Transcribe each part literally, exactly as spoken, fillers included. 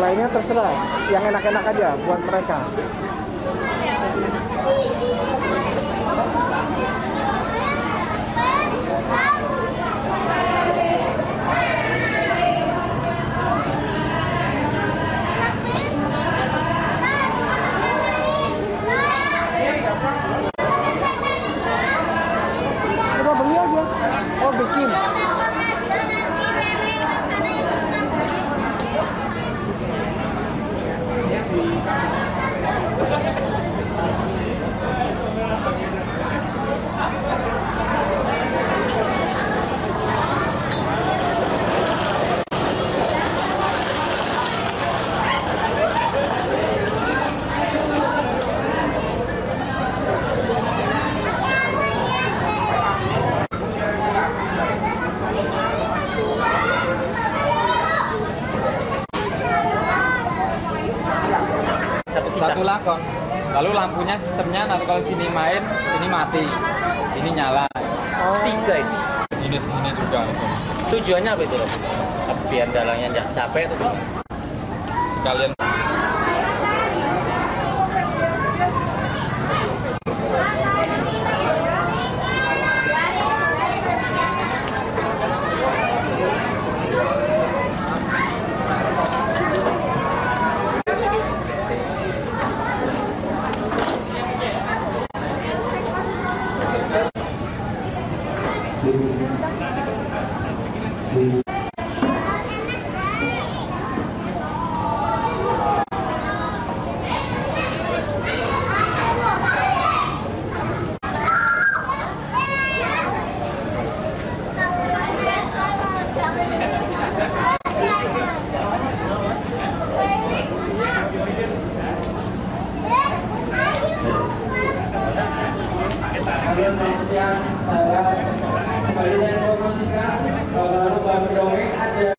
Lainnya terserah, yang enak-enak aja buat mereka. Coba beli aja. Oh, bikin. Satu lakon. Lalu lampunya sistemnya nanti kalau sini main, sini mati, ini nyala. Oh. Tiga ini. Ini segini juga. Tujuannya apa itu? Biar dalangnya nggak capek tuh. Sekalian. Kembali saya informasikan bahwa lomba dongeng ada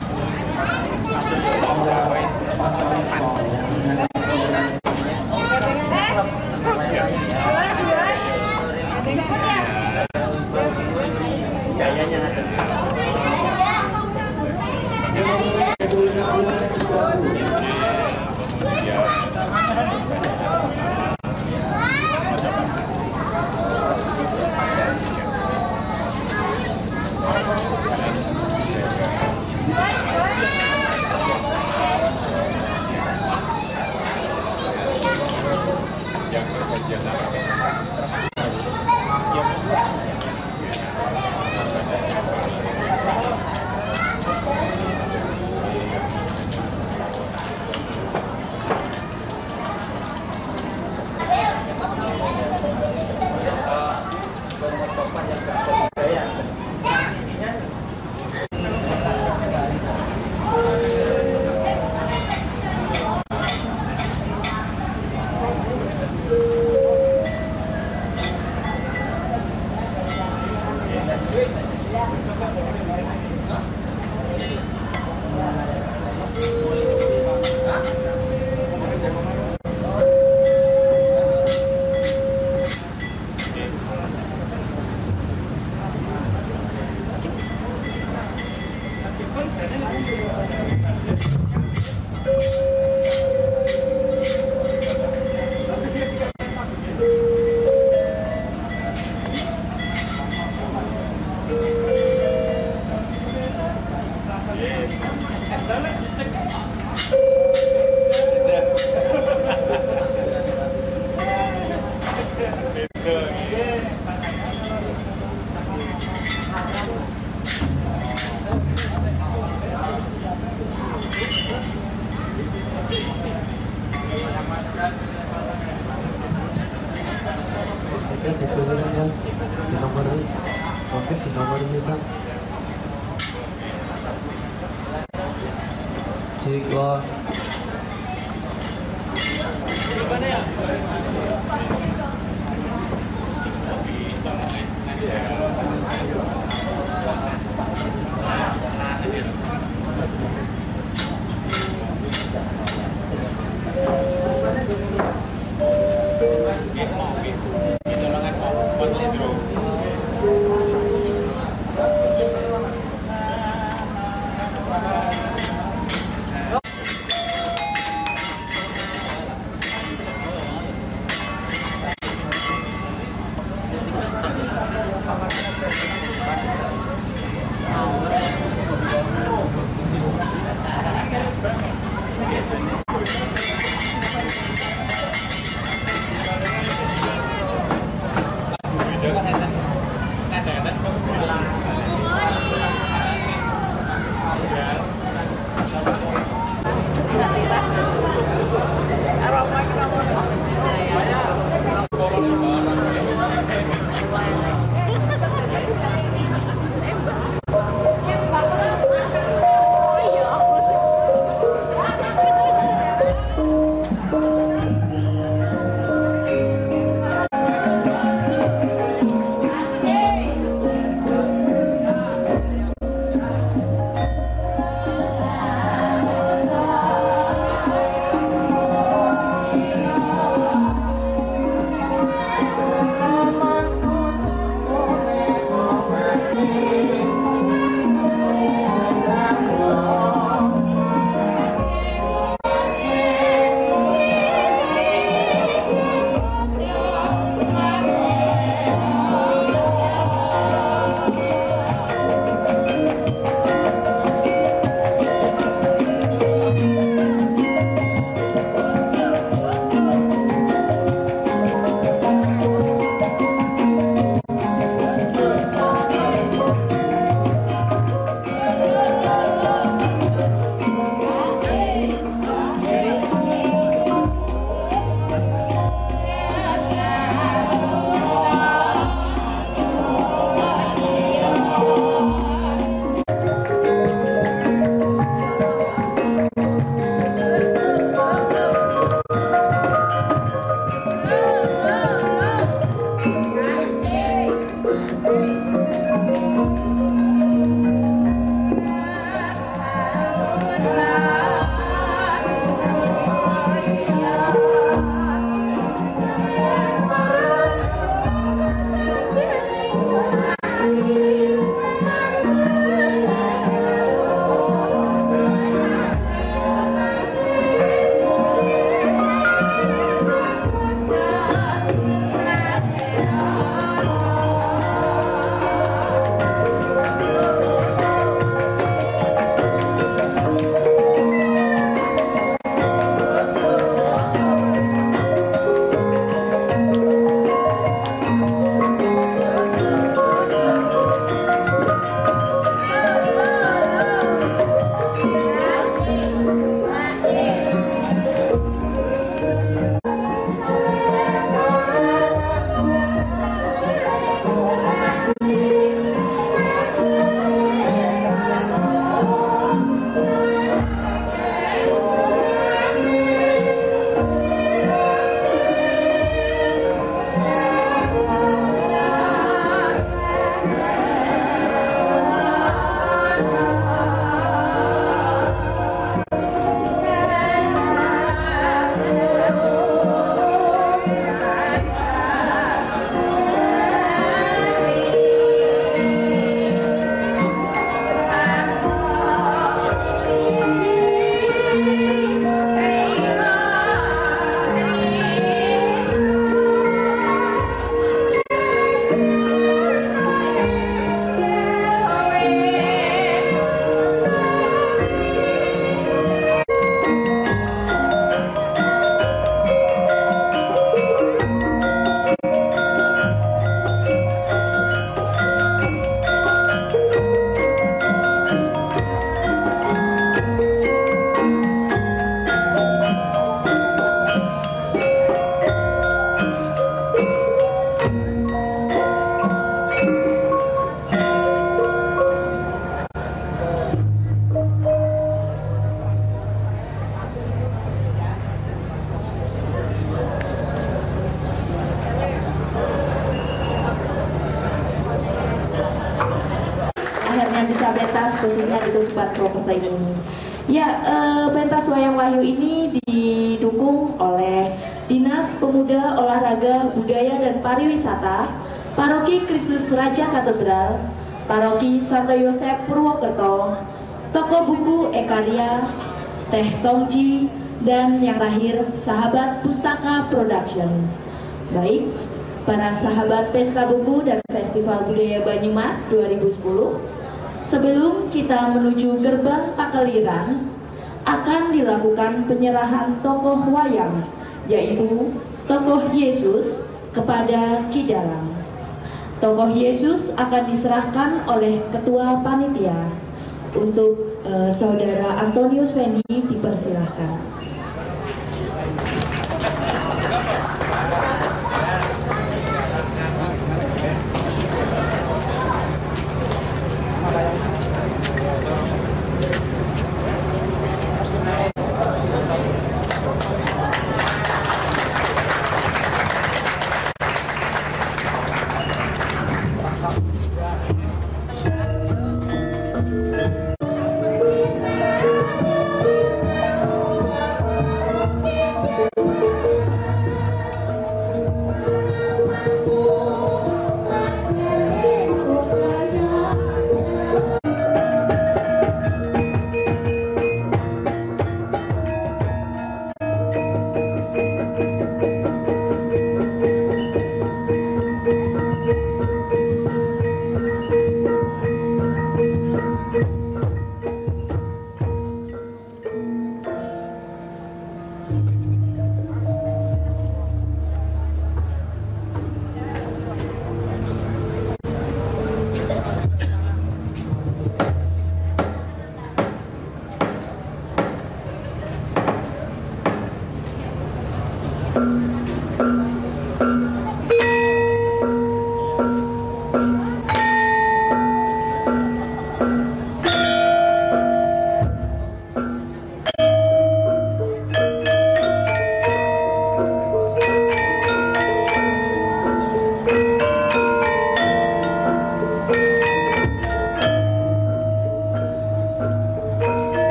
di nomor oke di nomor ini Pak. Siklon gimana ya? khususnya di Kesupan Purwokerto ini. Ya, eh, pentas wayang wahyu ini didukung oleh Dinas Pemuda, Olahraga, Budaya dan Pariwisata, Paroki Kristus Raja Katedral, Paroki Santo Yosef Purwokerto, Toko Buku Ekaria, Teh Tongji, dan yang terakhir Sahabat Pustaka Production. Baik, para sahabat Pesta Buku dan Festival Budaya Banyumas dua ribu sepuluh, sebelum kita menuju gerbang Pakeliran, akan dilakukan penyerahan tokoh wayang, yaitu tokoh Yesus kepada Ki Dalang. Tokoh Yesus akan diserahkan oleh Ketua Panitia. Untuk eh, Saudara Antonius Fendi dipersilahkan.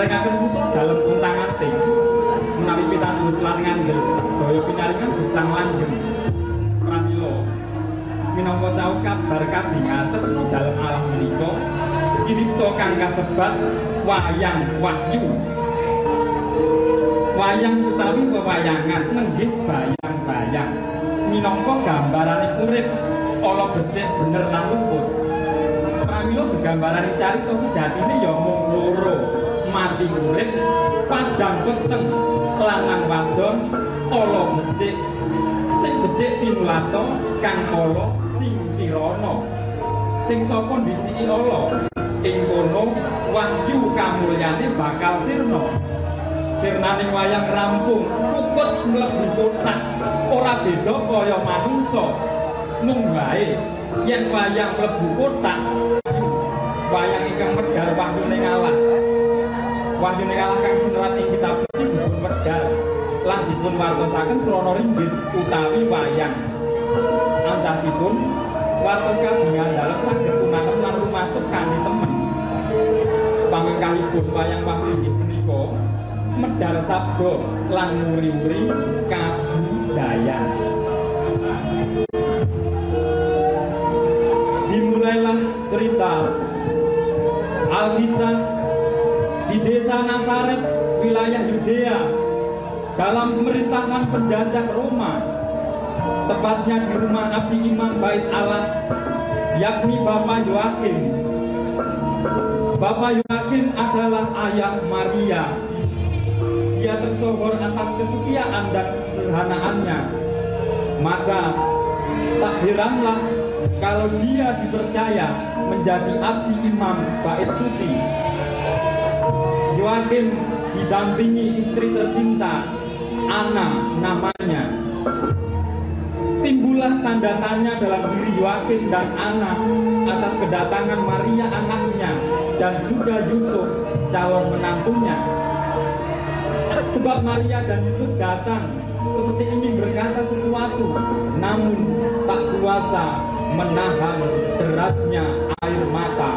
mirengaken putra dalem kuntang-ating menawi pitados lan ngandel sedaya pinaringan gesang langgeng pramila minangka caos kabar kadingates dalem alam menika cinipta kang kasebat wayang wahyu. Wayang utawi wewayangan nenggih bayang-bayang minangka gambarane urip ala becik bener lan luput. Pramila gambarane carita sejatine ya mung loro, mati urip, padang peteng, lanang wadon, ala becik. Sing becik tinulata kang ala sing kirana. Sing sapa ndisiki ala ing kono wahyu kamulyane bakal sirna. Sirnaning wayang rampung puput mlebu kotak ora beda kaya manungsa. Mung wae yen wayang mlebu kotak wayang ingkang medhar wahyune Allah. Wahyune Allah kang sinerat ing kitab suci dipun medhar lan dipun wartosaken srana ringgit utawi wayang. Ancasipun wartos kadingan dalem saged punaken lan rumasuk kanthi temen. Pamengkahipun wayang wahyu inggih punika medhar sabda lan muri-muri kabudayan. Dimulailah cerita Alkisah di desa Nazaret, wilayah Yudea, dalam pemerintahan penjajah Roma, tepatnya di rumah abdi imam Bait Allah, yakni Bapak Yoakim. Bapak Yoakim adalah ayah Maria. Dia tersohor atas kesetiaan dan kesederhanaannya. Maka tak heranlah kalau dia dipercaya menjadi abdi imam bait suci. Yoakim didampingi istri tercinta, Ana namanya. Timbullah tanda tanya dalam diri Yoakim dan Ana atas kedatangan Maria anaknya dan juga Yusuf calon menantunya. Sebab Maria dan Yusuf datang seperti ingin berkata sesuatu, namun tak kuasa menahan derasnya air mata.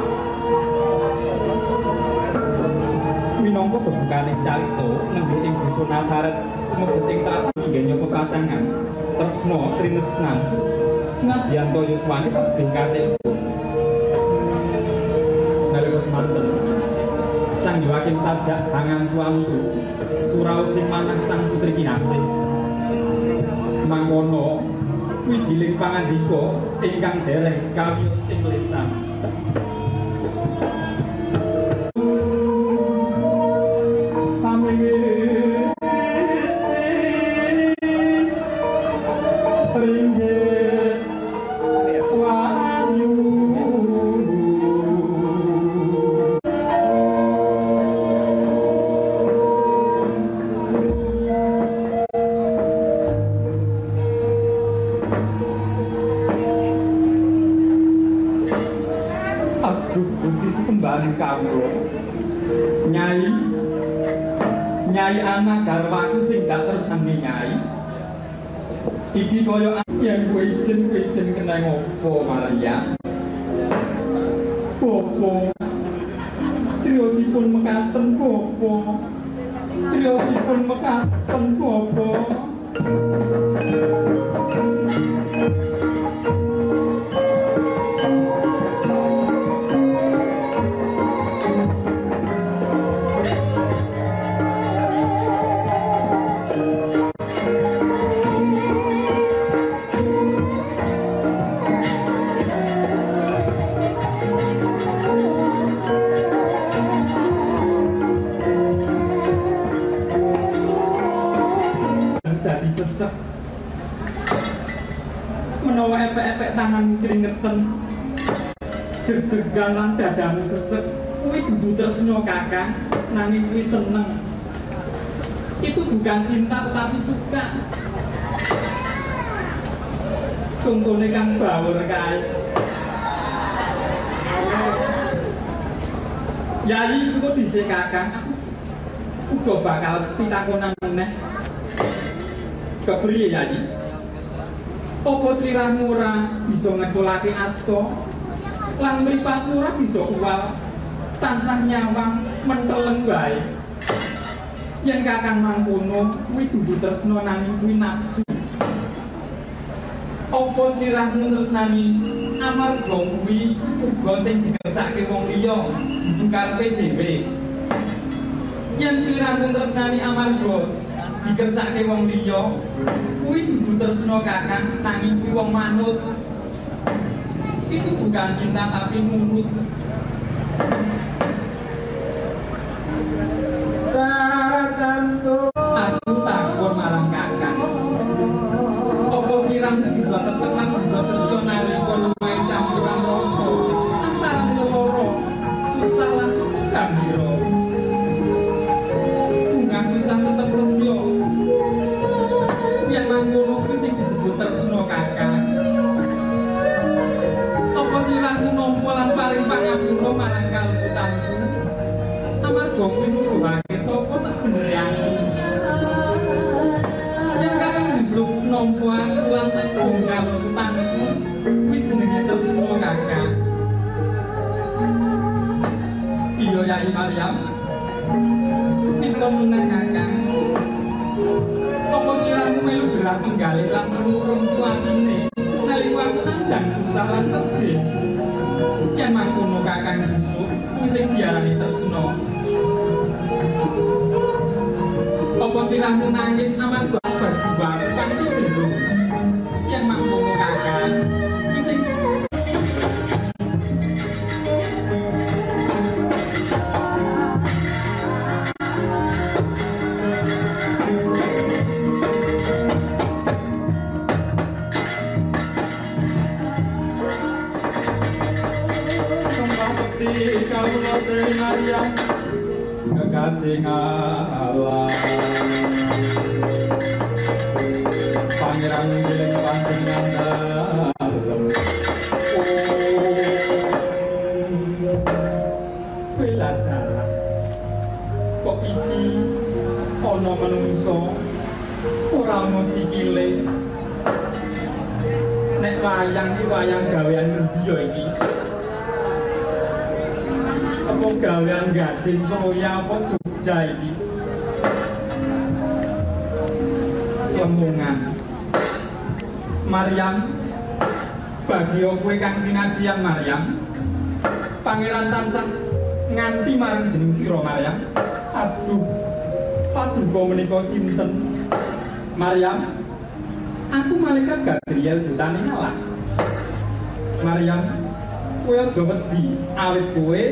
Minangka bebukane carita nenggih ing desa Nazaret mebet ing tlatah inggih nyoba pacangan tresna trinresnan senadyan toya suwane tebih kacekipun. Nalika semanten Sang Yoakim sajak tangan tuantu surau sing manah sang putri kinasih. Mangkono wijiling pangandika ingkang dereng kawiyos ing lisan. Nyai Nyai anak garwaku sing gak tersani Nyai. Iki kaya yang kowe isin kowe isin kena ngopo Maria? Bopo criosipun mekaten bopo. Criosipun mekaten bopo. Menawa epek-epek tangan keringetan deg-degan lan dadamu sesek, kuwi dudu tresna kakang, nanging kuwi seneng. Itu bukan cinta tetapi suka. Contohnya kang bawur kae. Yai iku dhisik kakang, uga bakal pitakonan meneh. Kepriye Yai? Apa sliramu ora bisa ngeculake asta lan mripatmu ora bisa uwal tansah nyawang menteleng bae? Yen kakang mangkono kuwi dudu tresna nanging kuwi nafsu. Apa sirahmu tresnani amarga kuwi uga sing dikersake wong liya dudu karepe dhewe. Yen sirahmu tresnani amarga dikersake wong liya kuwi dudu tresna kakang nanging kuwi wong manut. Itu bukan cinta tapi nurut. Aku takut marang kakang. Apa sirahmu bisa tetep lan bisa setia nalika lumahe campuran rasa antara loro susah lan suku gembira. Bunga susah tetep setia. Yen mangkono kuwi sing disebut tresna kakang. Apa sirahmu nampa lan paring pangapura marang kalbutanku? Amarga kuwi nuduhake sapa sabenere aku. Yen kakang justru nampa aku lan saben kalbutanku kuwi jenenge tresna kakang. Iya Yai Maryam. Pitung meneh kakang. Apa sirahmu melu gerak penggalih lan menurun kuatine nalika aku tandang susah lan sedih. Yen mangkono kakang besuk kuwi sing diarani tresna. Apa sirahmu nangis amarga berjuang kanthi jero? Yen mangkono kakang kuwi sing Kawula Sri Maryam kekasih Allah Pangeran giling panjenengan dalem Wiladara kok iki ana manungsa ora ana sikile nek wayang iki wayang gawean ngendi ya iki apa gawean Gading Troya apa Jogja ini lemungan Maryam bagi kowe kang kinasihan Maryam pangeran tansah nganti marang jeneng sira Maryam. Aduh paduka menika sinten Maryam? Aku malaikat Gabriel dutane Allah. Maryam kowe aja wedi awit kowe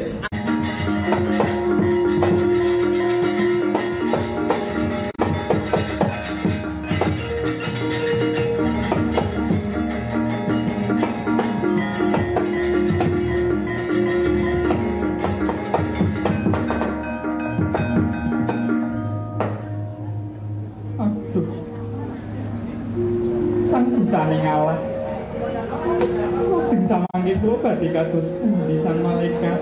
ngalah. Lajeng samangke kula badhe kados pundi sang malaikat.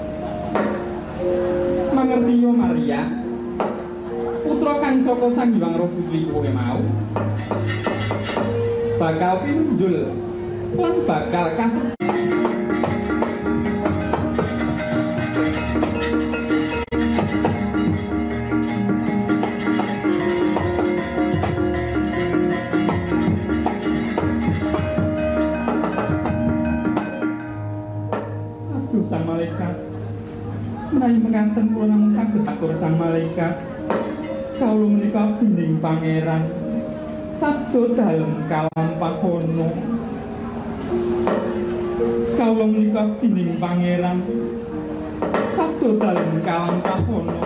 Mangerti yo Maria. Putra kang saka Sang Hyang Roh Suci kowe mau bakal pinjul lan bakal kasep sang malaikat. Menawi mekaten kula namung saged atur sang malaikat. Kawula menika dening pangeran sabda dalem kalampahono. Kawula menika dening pangeran sabda dalem kalampahono.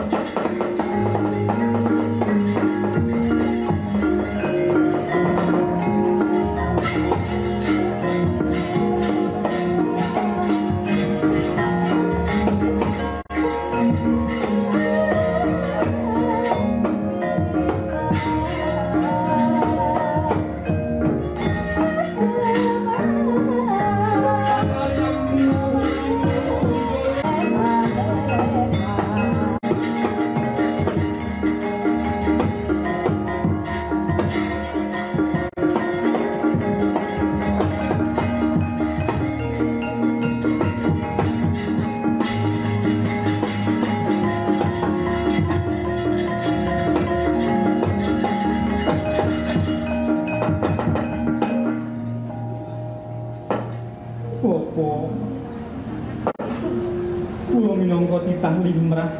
mengko titah limrah.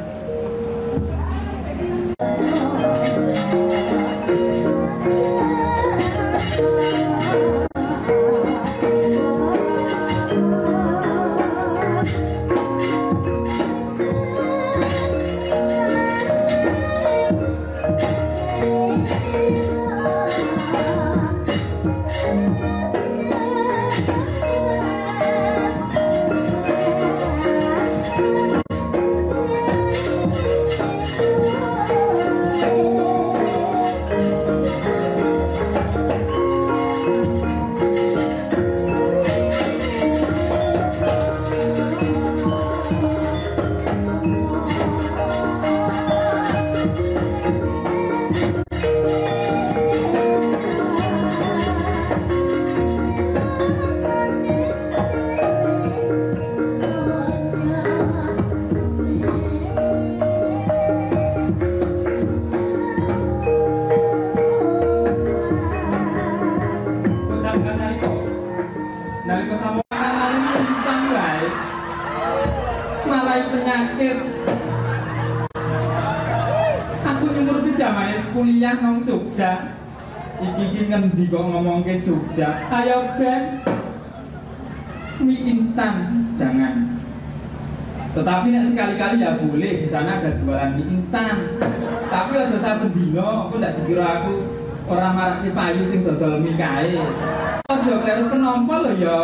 Kuliah nang Jogja, iki iki ngendi kok ngomongke Jogja? Ayo Ben, mie instan jangan. Tetapi nek sekali-kali ya boleh, di sana ada jualan mie instan. Tapi aja saben dino, aku ndak dikira aku orang marakne payu sing dodol mie kae. Aja kleru penampa lho ya.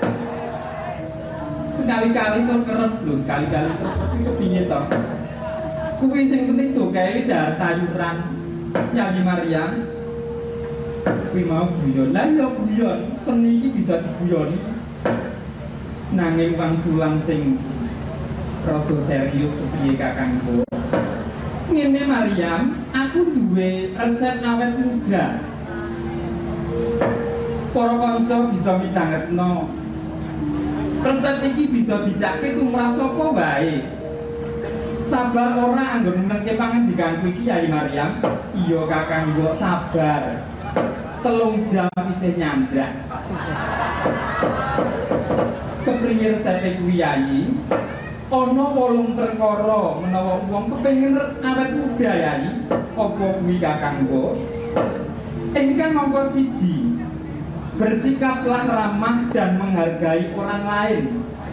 Sekali-kali tur kerep lho, sekali-kali tur iki piye to? Kuwi sing penting tuh kayak dar sayuran. Yayi Maryam kuwi mau guyon. Lah ya guyon, seni iki bisa diguyon. Nanging wangsulan sing rada serius kepiye Kakangku? Ngene Maryam, aku duwe resep awet muda. Para kanca bisa midhangetno. Resep iki bisa dijake tumrap sapa wae. Sabar ora anggon ngerti pangandikanku iki Yayi Maryam. Iya Kakang mbok sabar. Telung jam isih nyandrak. Kepriye resepe kuwi Yayi? Ana wolung perkara menawa wong kepengin awet muda Yayi. Apa kuwi Kakang mbok? Ingkang nomor siji, bersikaplah ramah dan menghargai orang lain.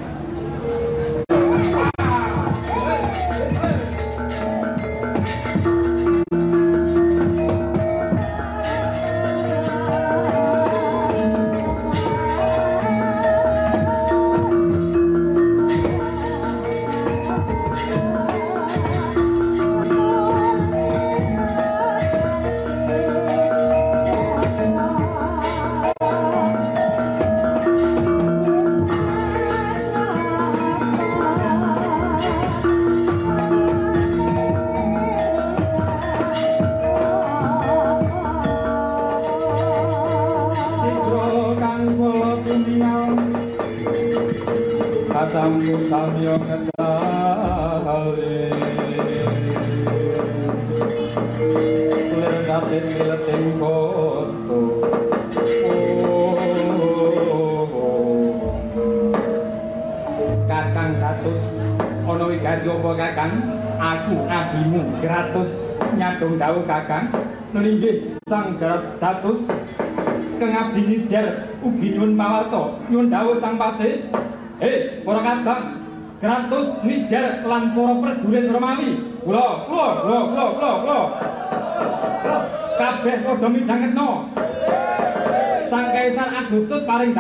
Samyo samyo kendali ler daten mileting koto Kakang Datus ana wigarya apa Kakang? Aku abimu Gratus nyadong dawuh Kakang. Nggih Sang Datus kengabdi nijar ugi nyuwun mawarta nyuwun dawuh Sang Patih. Hei, para kadang, Gratus, Nijar, lan para prajurit Romawi. Kula, kula, kula, kula, kula, kula. Kabeh padha midhangetno. Sang Kaisar Agustus paring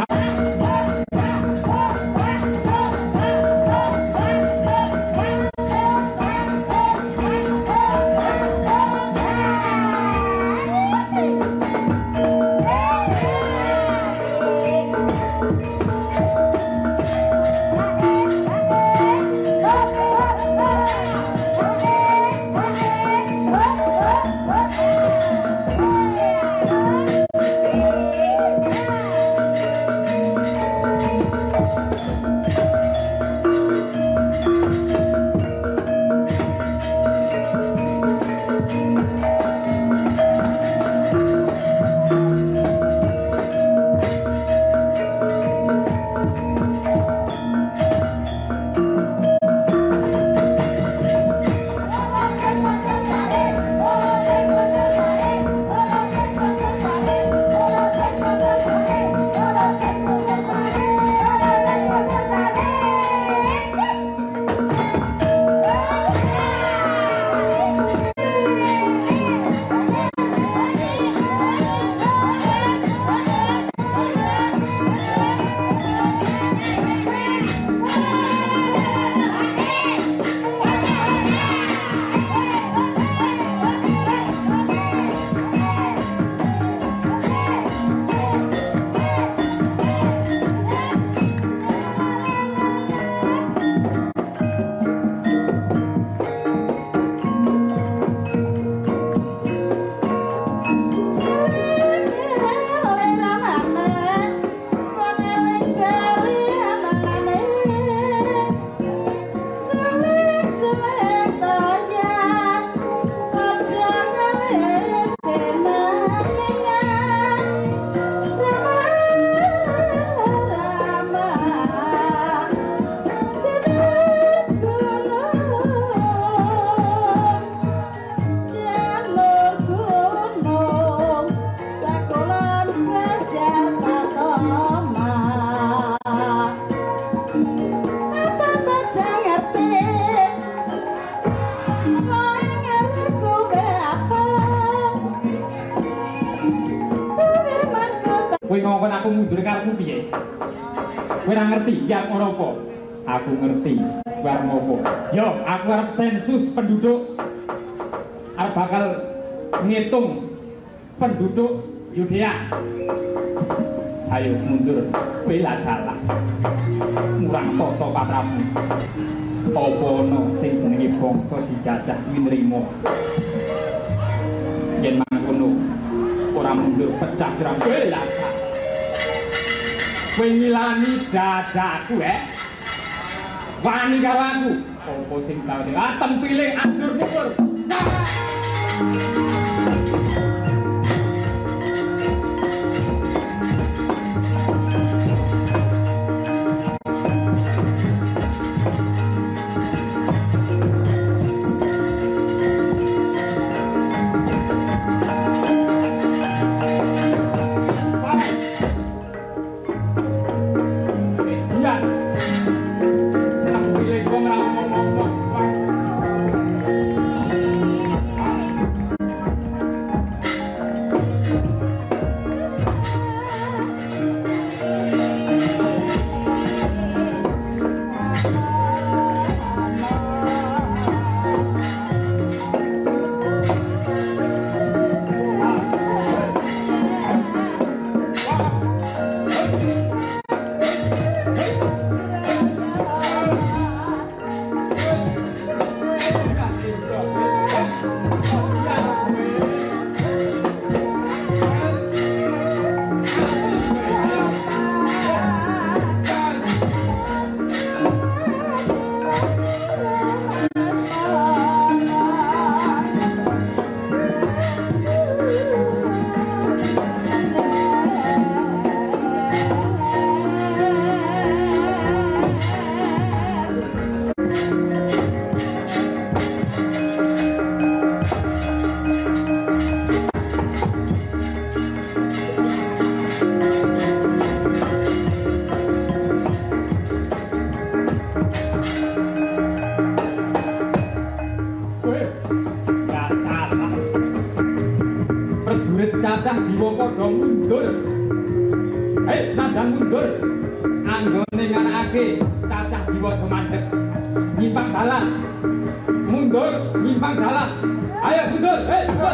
Kowe ngomong aku mundur karepmu piye? Kowe ora ngerti yang ora apa? Aku ngerti war apa. Yo, aku arep sensus penduduk. Arep bakal ngitung penduduk Yudea. Ayo mundur, kowe lah dalah. Murang tata patramu. Apa ana sing jenenge bangsa dijajah kuwi nrimo? Yen mangkono ora mundur pecah sirah kowe lah. Kowe ngilani dadaku eh. Wani karo aku. Apa sing tau ah tempile anjur mundur. Cacah jiwa padha mundur. Hei, senajan mundur. Anggone nganakake cacah jiwa semandeg. Nyimpang dalan. Mundur, nyimpang dalan. Ayo mundur. Hei, mundur.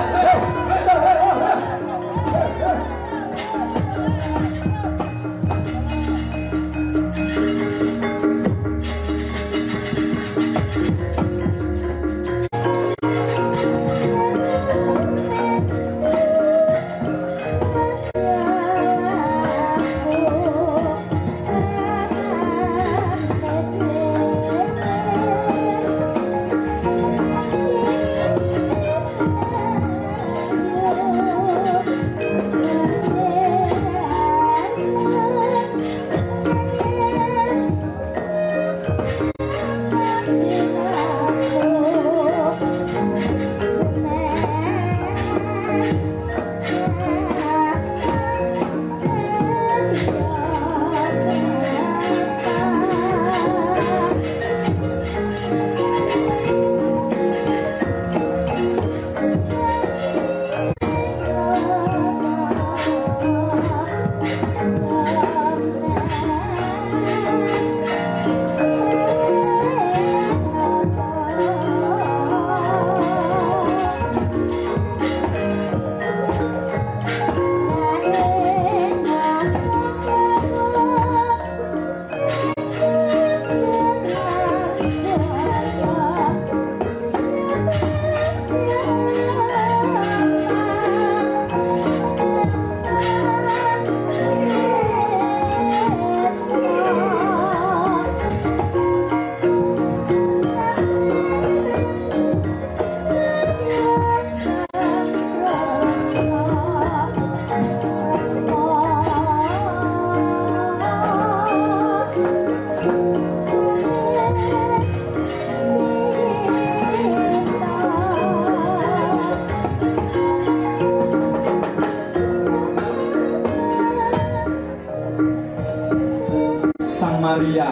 Maria.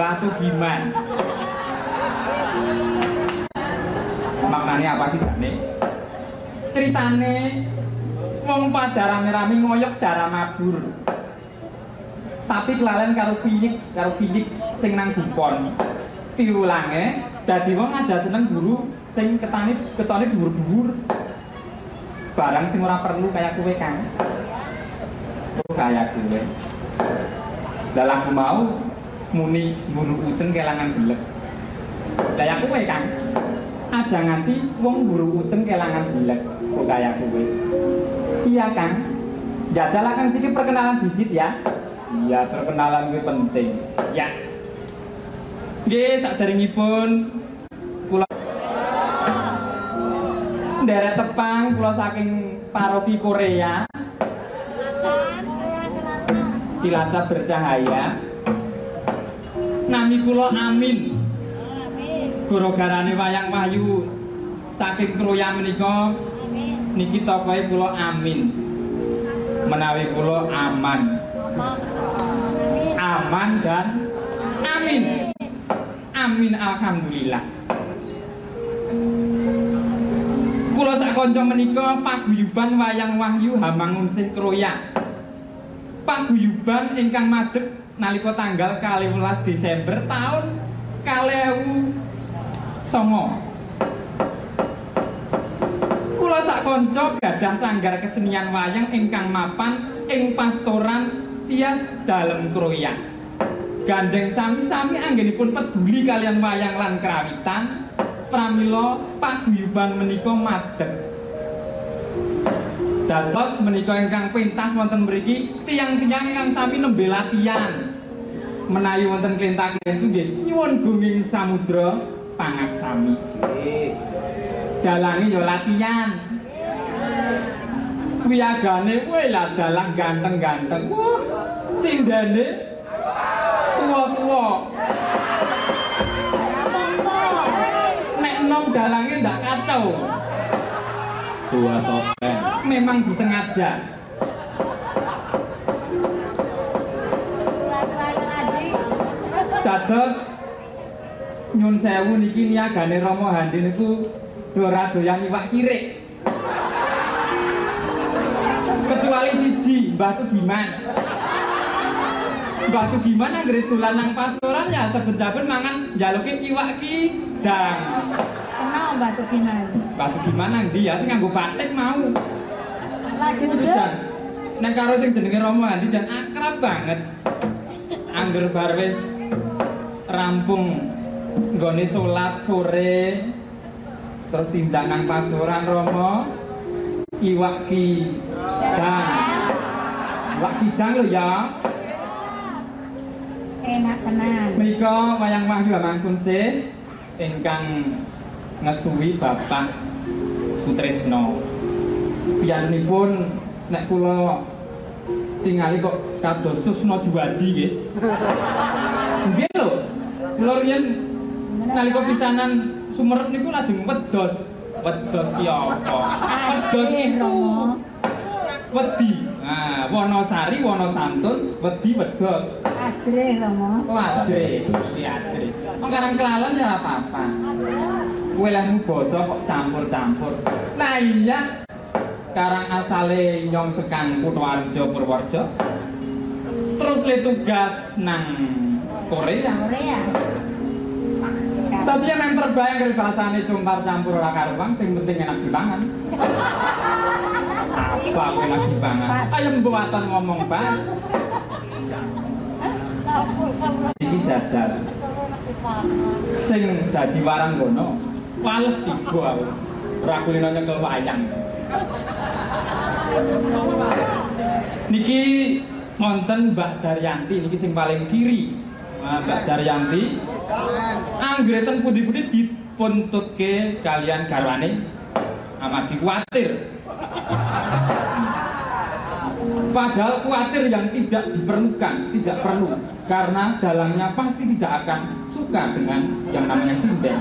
Batu Giman. Maknanya apa sih jane? Ceritane wong pada rame-rame ngoyok darah mabur. Tapi kelalen karo piyik, karo piyik sing nang dupon. Piwulange dadi wong aja seneng guru sing ketane ketone dhuwur-dhuwur. Barang sing ora perlu kayak kowe kan. Oh kayak kowe. Dalam mau muni guru uceng kelangan gelek. Kayak kowe kan. Aja nganti wong guru uceng kelangan gelek. Oh kayak kowe. Iya kan? Jajalakan sini perkenalan disit ya. Iya, perkenalan gue penting. Ya. Nggih, saderengipun kula nderek tepang kula saking paroki Korea. Cilacap bercahaya. Nami kula Amin. Guru garane wayang wahyu saking Kroya menika niki tokohe kula Amin. Menawi kula aman. Aman dan amin. Amin alhamdulillah. Kula sak kanca menika paguyuban wayang wahyu Hamangun sing Kroya. Paguyuban ingkang madhep nalika tanggal kalih welas Desember tahun kalih ewu sanga. Kula sak kanca gadah sanggar kesenian wayang ingkang mapan ing pastoran Tias Dalem Kroya. Gandeng sami-sami anggenipun peduli kalian wayang lan kerawitan. Pramila paguyuban menika madhep. Dados menika ingkang pentas wonten mriki tiyang-tiyang ingkang sami nembe latihan. Menawi wonten klentak-klentu nggih nyuwun gunging samudra pangaksami. Dalange ya latihan. Wiyagane kowe lah dalang ganteng-ganteng. Wah, sindane tua-tua. Nek nom dalange ndak kacau. Dua sopen. Memang disengaja. Dados nyun sewu niki niagane Rama Handi niku dora doyan iwak kirik. Kecuali siji, Mbah Tugiman. Mbah Tugiman anggere dolan nang pastoran ya saben-saben mangan njaluke iwak kidang. Kenal Mbah Tugiman. Mbah Tugiman nang ndi ya sing nganggo batik mau. Lagi udah. Nek karo sing jenenge Rama Handi jan akrab banget. Angger bar wis rampung nggone salat sore terus tindak nang pastoran Rama iwak kidang. Iwak kidang lho ya. Enak tenan. Menika wayang wahyu Hamangun se ingkang ngesuwi Bapak Sutresno. Piyantunipun nek kula tingali kok kados Susno Juwaji nggih. Nggih lho. Kula riyen nalika pisanan sumerep niku lajeng wedhos. Wedhos ki apa? Wedhos itu wedi. Nah, Wonosari, Wonosantun, wedi wedhos. Ajrih Romo. Oh, ajrih, si ajrih. Wong karang kelalan ya apa-apa. Kowe lehmu basa kok campur-campur. Nah iya. Karang asale nyong sekang Kutoarjo Purworejo. Terus le tugas nang Korea. Korea. Tapi yang yang terbaik dari bahasane cumpar campur ora karuang, sing penting enak dipangan. Apa kowe enak dipangan? Ayo mbuatan ngomong bae. Iki jajal. Sing dadi waranggono, waleh tiga aku. Ora kulino nyekel wayang. Niki wonten Mbak Daryanti niki sing paling kiri. Nah, Mbak Daryanti anggere teng pundi-pundi dipuntutke kalian garwane amargi kuwatir. Padahal kuwatir yang tidak diperlukan, tidak perlu, karena dalangnya pasti tidak akan suka dengan yang namanya sinden.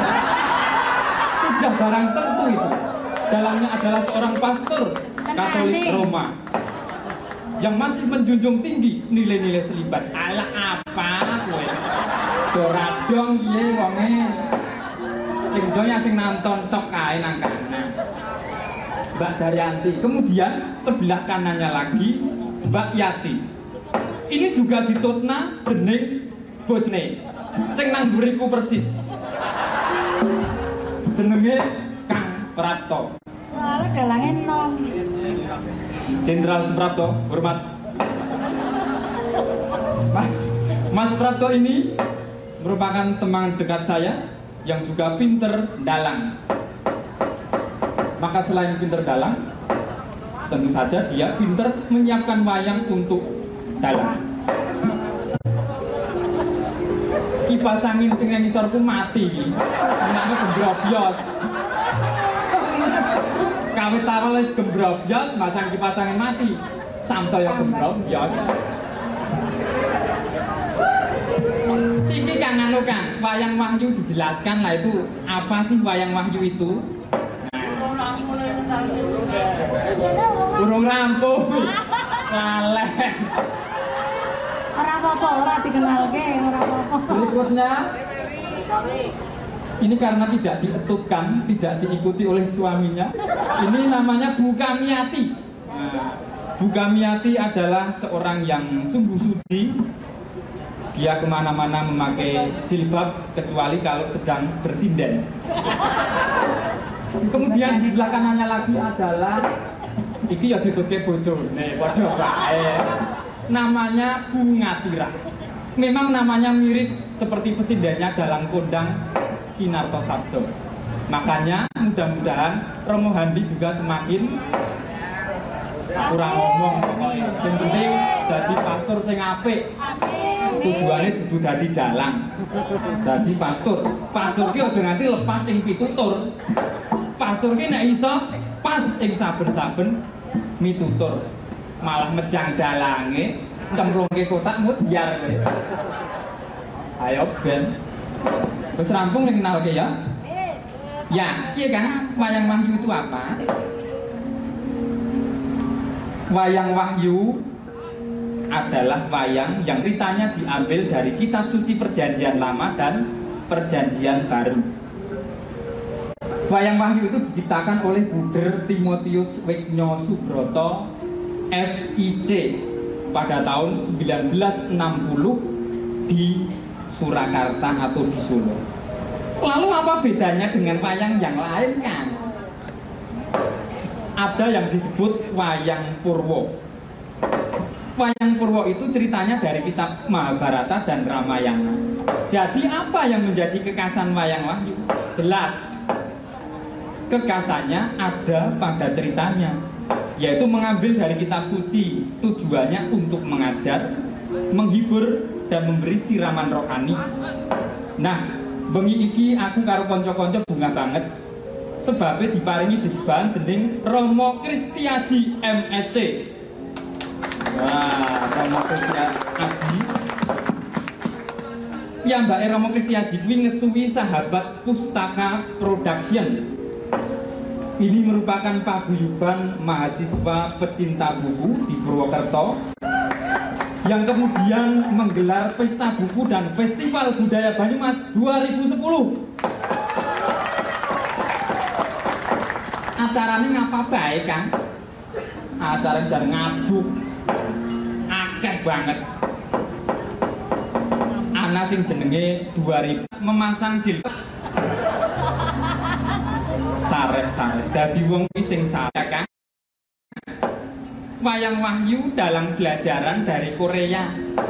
Sudah barang tentu itu. Dalangnya adalah seorang pastor Katolik Roma yang masih menjunjung tinggi nilai-nilai selibat. Alah apa kowe? Doradong piye wonge. Sing donya sing nonton tok kae nang kanan. Mbak Daryanti. Kemudian sebelah kanannya lagi Mbak Yati. Ini juga ditutna dening bojone sing nang mburiku persis. Jenenge Kang Prapto. Soalnya dalangnya nom. Jenderal Suprapto, hormat. Mas, Mas Prapto ini merupakan teman dekat saya yang juga pinter dalang. Maka selain pinter dalang, tentu saja dia pinter menyiapkan wayang untuk dalang. Kipas angin sing nang ngisorku mati. Menane gembrobyos. Kawit awal wis gembrobyos, masang kipas angin mati. Samsaya gembrobyos. Siki Kang anu Kang, wayang wahyu dijelaskan lah itu apa sih wayang wahyu itu? Burung rampung. Laleh. Ora apa-apa, ora dikenalke, ora apa-apa. Berikutnya, ini karena tidak dietutkan, tidak diikuti oleh suaminya. Ini namanya Bu Kamiati. Nah, Bu Kamiati adalah seorang yang sungguh suci. Dia kemana-mana memakai jilbab kecuali kalau sedang bersinden. Kemudian di sebelah kanannya lagi adalah iki ya ditutke bojone, padha bae. Namanya Bunga Tirah. Memang namanya mirip seperti pesindennya dalang kondang Kinarto Sabdo. Makanya mudah-mudahan Romo Handi juga semakin kurang ngomong pokoknya. Yang penting jadi pastor sing apik. Tujuannya kudu dadi dalang. Dadi pastor. Pastor ki aja nganti lepas ing pitutur. Pastor ki nek iso pas ing saben-saben mitutur. Malah mejang dalange cemplungke kotak mutiar kowe. Ayo ben. Wis rampung ning kenalke ya. Ya, iya kan? Wayang wahyu itu apa? Wayang wahyu adalah wayang yang ceritanya diambil dari kitab suci Perjanjian Lama dan Perjanjian Baru. Wayang wahyu itu diciptakan oleh Buder Timotius Wigno Subroto F I C pada tahun seribu sembilan ratus enam puluh di Surakarta atau di Solo. Lalu apa bedanya dengan wayang yang lain kan? Ada yang disebut wayang Purwo. Wayang Purwo itu ceritanya dari kitab Mahabharata dan Ramayana. Jadi apa yang menjadi kekasan wayang wahyu? Jelas. Kekasannya ada pada ceritanya, yaitu mengambil dari kitab suci. Tujuannya untuk mengajar, menghibur, dan memberi siraman rohani. Nah, bengi iki aku karo konco-konco bunga banget sebabnya diparingi jejebahan dening Romo Kristiaji M S C. Wah, Romo Kristiaji. Piyambake Romo Kristiaji kuwi ngesuwi Sahabat Pustaka Production. Ini merupakan paguyuban mahasiswa pecinta buku di Purwokerto yang kemudian menggelar pesta buku dan festival budaya Banyumas dua ribu sepuluh. Acaranya ngapa baik kan? Acara jar ngaduk akeh banget. Ana sing jenenge dua ribu memasang jilbab sareh-sareh dadi wong ki sing sareh kan. Wayang wahyu dalam pelajaran dari Korea.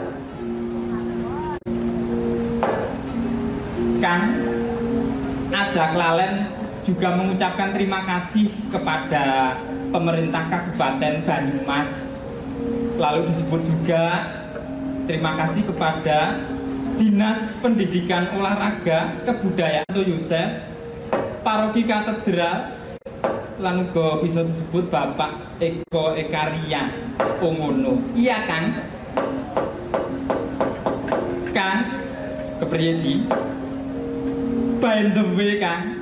Kang Ajak Lalen juga mengucapkan terima kasih kepada pemerintah Kabupaten Banyumas. Lalu disebut juga terima kasih kepada Dinas Pendidikan Olahraga Kebudayaan Yusef, Paroki Katedral, lan uga bisa disebut Bapak Eko Ekaria Ongono. Iya Kang? Kang, kepriye Ji? By the way Kang,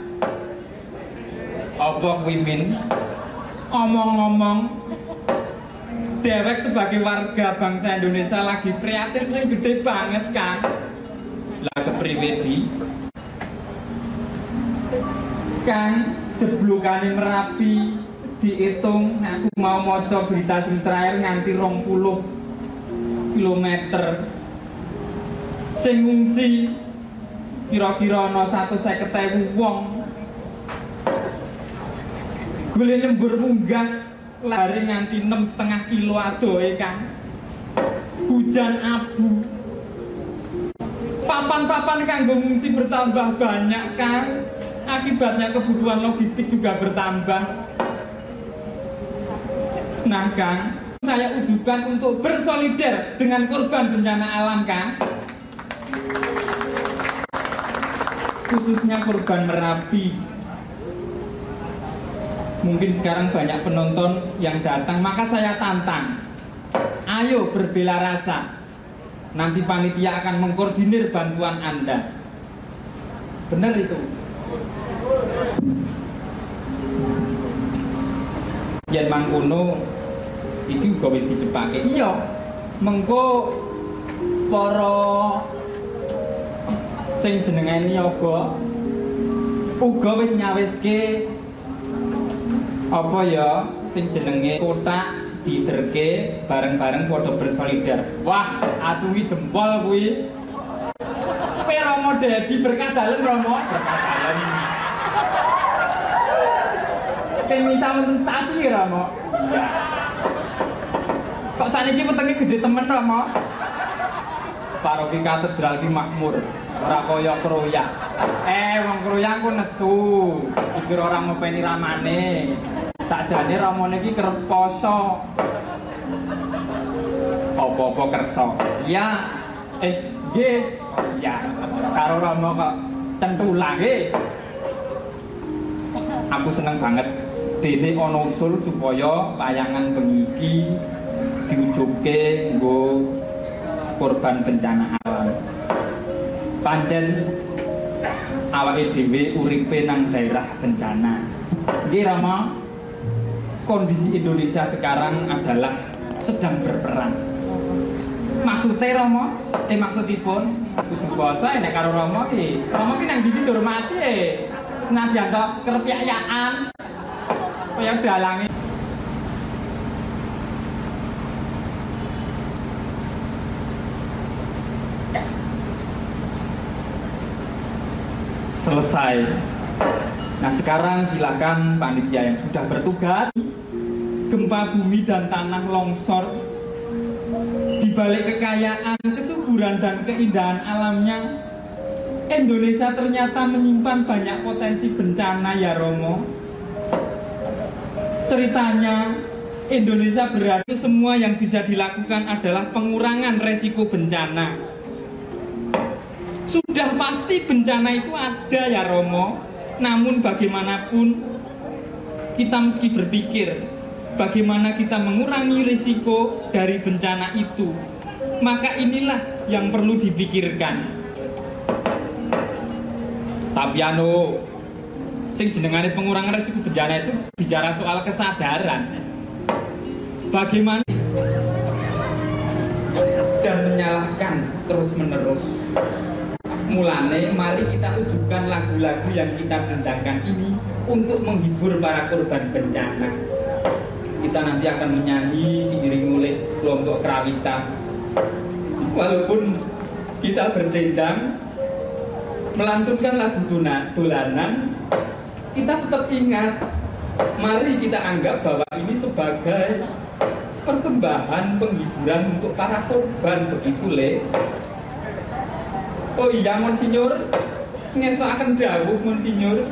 apa kuwi min? Omong-omong, dewek sebagai warga bangsa Indonesia lagi prihatin sing gede banget Kang. Lah Kang, jeblokane Merapi dihitung, aku mau maca berita sing terakhir nganti rong puluh kilometer. Sing ngungsi kira-kira ana seratus seket ewu wong. Gule nyembur munggah lari nganti enam setengah kilo adohe Kang. Hujan abu. Papan-papan kanggo ngungsi bertambah banyak Kang. Akibatnya kebutuhan logistik juga bertambah. Nah Kang, saya ujukan untuk bersolidar dengan korban bencana alam Kang. Khususnya korban Merapi. Mungkin sekarang banyak penonton yang datang, maka saya tantang. Ayo berbela rasa. Nanti panitia akan mengkoordinir bantuan Anda. Benar itu? Yen mangkono iki uga wis dicepake. Iya. Mengko para sing jenenge niaga uga wis nyawiske apa ya sing jenenge kotak diterke bareng-bareng padha bersolidar. Wah, acungi jempol kuwi. Kowe Romo Dedi berkah dalem Romo. Berkah dalem. Kayak misal wonten stasi Romo. Iya. Kok saniki wetenge gede temen Romo? Paroki katedral ki makmur, ora kaya kroyak. Eh, wong kroyak ku nesu. Pikir ora ngopeni ramane. Sakjane ramane iki kerep poso. Apa-apa kersa. Ya, S G. Ya, karo Romo kok centulang nggih. Aku seneng banget. Dene ana usul supaya layangan bengi iki diujubke nggo korban bencana alam. Pancen awake dhewe uripe nang daerah bencana. Nggih Rama, kondisi Indonesia sekarang adalah sedang berperang. Maksudnya Rama, eh maksudipun kudu basa nek karo Rama iki. Rama ki nang ndi dihormati e. Senajan tok kerep yak-yakan. Kaya dalange selesai. Nah sekarang silakan panitia yang sudah bertugas. Gempa bumi dan tanah longsor, di balik kekayaan, kesuburan dan keindahan alamnya, Indonesia ternyata menyimpan banyak potensi bencana ya Romo. Ceritanya Indonesia berarti semua yang bisa dilakukan adalah pengurangan resiko bencana. Sudah pasti bencana itu ada ya Romo. Namun bagaimanapun kita mesti berpikir bagaimana kita mengurangi risiko dari bencana itu. Maka inilah yang perlu dipikirkan. Tapi anu sing jenengane pengurangan risiko bencana itu bicara soal kesadaran. Bagaimana dan menyalahkan terus-menerus. Mulane mari kita ujukkan lagu-lagu yang kita dendangkan ini untuk menghibur para korban bencana. Kita nanti akan menyanyi diiringi oleh kelompok kerawitan. Walaupun kita berdendang melantunkan lagu tuna, dolanan, kita tetap ingat, mari kita anggap bahwa ini sebagai persembahan penghiburan untuk para korban, begitu le. Oh iya Monsinyur, ngeso akan dawuh Monsinyur.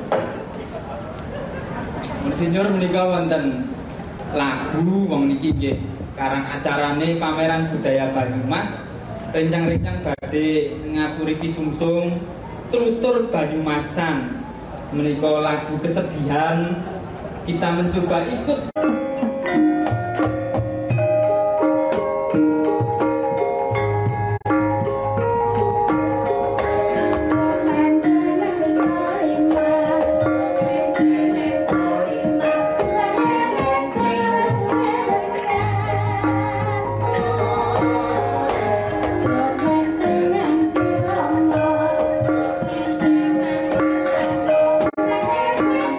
Monsinyur menika wonten lagu wong niki nggih karang acarane pameran budaya Banyumas, rencang-rencang badhe ngaturi pisungsung tutur Banyumasan. Menika lagu kesedihan, kita mencoba ikut. Thank you.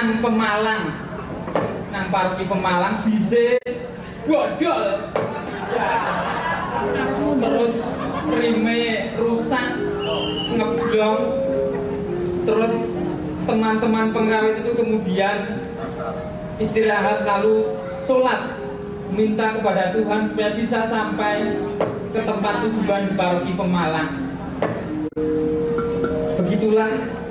nang Pemalang, nang paroki Pemalang bisa bodol. Ya. Terus rime rusak, ngeblong. Terus teman-teman pengrawit itu kemudian istirahat lalu sholat, minta kepada Tuhan supaya bisa sampai ke tempat tujuan di paroki Pemalang. Begitulah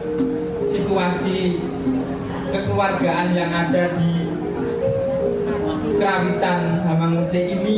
situasi kekeluargaan yang ada di Kerawitan Hamanguse ini.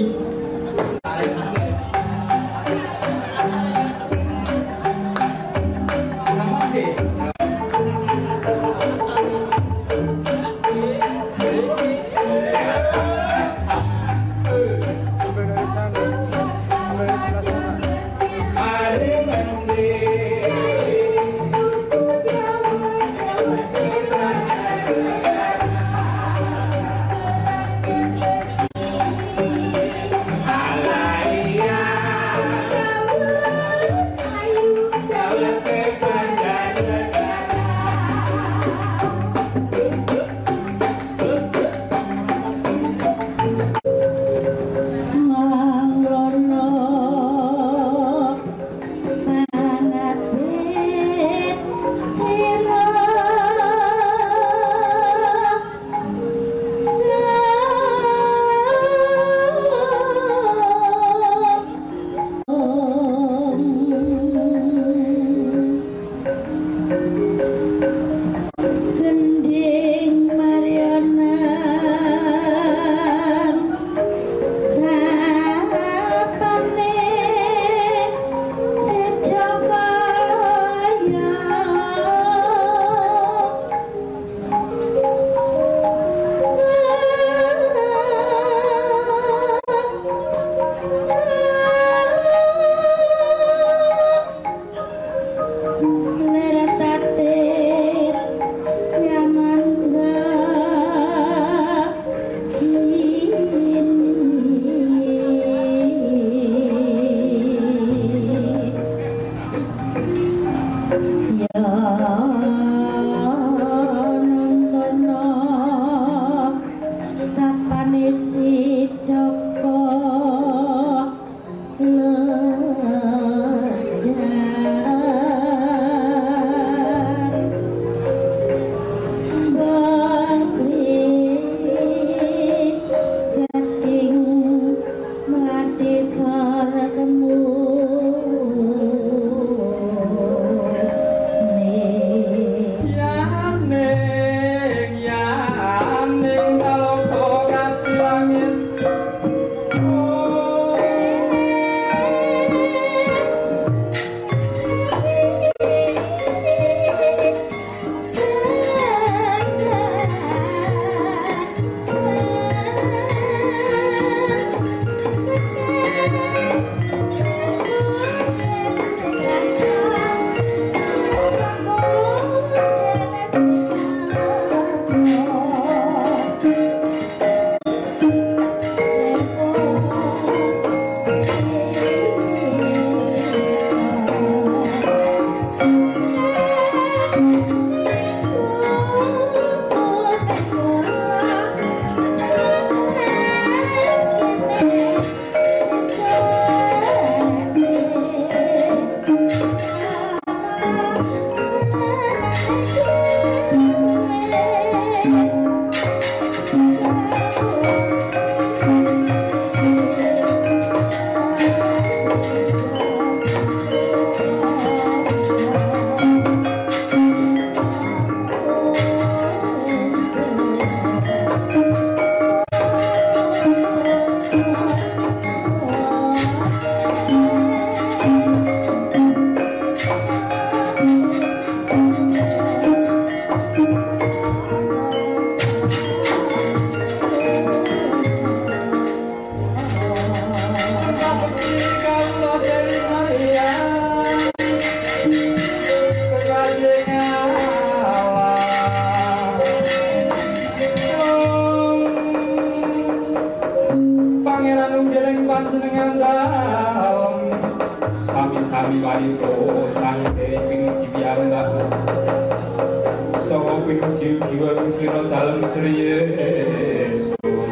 Sami-sami walito sang dewi ping jibiyambak. So mau pinuju jiwa kusira dalem Sri Yesus.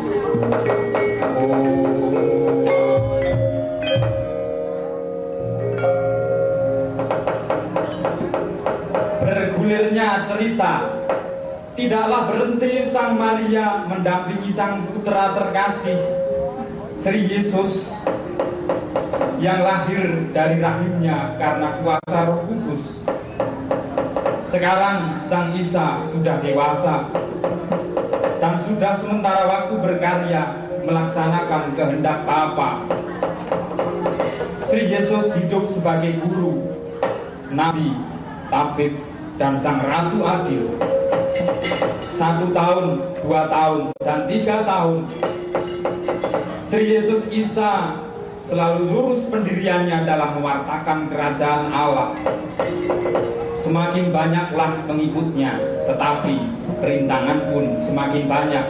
Bergulirnya cerita, tidaklah berhenti Sang Maria mendampingi Sang Putra terkasih Sri Yesus yang lahir dari rahimnya karena kuasa Roh Kudus. Sekarang Sang Isa sudah dewasa dan sudah sementara waktu berkarya melaksanakan kehendak Bapa. Sri Yesus hidup sebagai guru, nabi, tabib, dan Sang Ratu Adil. Satu tahun, dua tahun, dan tiga tahun Sri Yesus Isa selalu lurus pendiriannya dalam mewartakan kerajaan Allah. Semakin banyaklah pengikutnya, tetapi rintangan pun semakin banyak.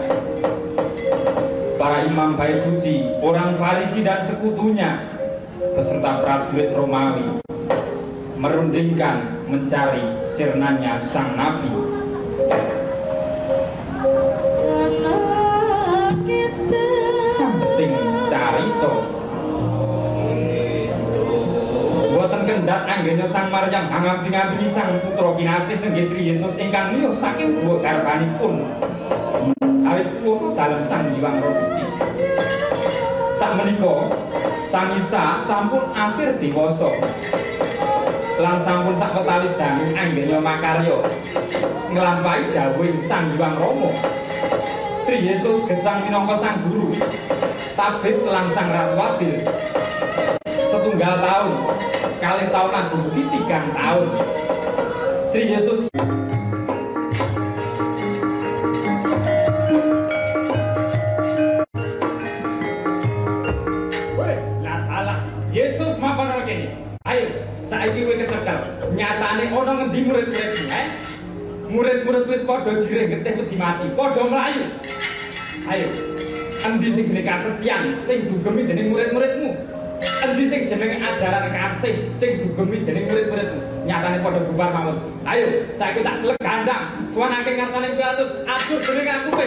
Para imam bait suci, orang Farisi dan sekutunya beserta prajurit Romawi merundingkan mencari sirnanya sang nabi. Sampeting carito boten kendhat anggennya Sang Maryam ngabdi-ngabdi Sang Putra kinasih nenggih Sri Yesus ingkang miyos saking buah garbanipun awit kuwasa dalem Sang Hyang Roh Suci. Sakmenika Sang Isa sampun akhir dewasa lan sampun sawetawis dangu anggennya makarya nglampahi dawuhing Sang Hyang Rama. Sri Yesus gesang minangka Sang Guru, tabib lan Sang Ratu Adil. Setunggal tahun, kali tahunan dumugi tigang tahun. Sri Yesus Woi, lah alah, Yesus mapan ora kene. Ayo, saiki kowe kecekel. Nyatane ana ngendi murid-muridmu, eh? Murid-murid wis padha jireh getih wedi mati, padha mlayu. Ayo, endi sing jenenge kasetyan sing dugemi dening murid-muridmu? Endi sing jenenge ajaran kasih sing dugemi dening murid-muridmu? Nyatane padha bubar mawon. Ayo, saiki tak legandang, suwanake ngarsane kowe atus, atur dening aku kowe.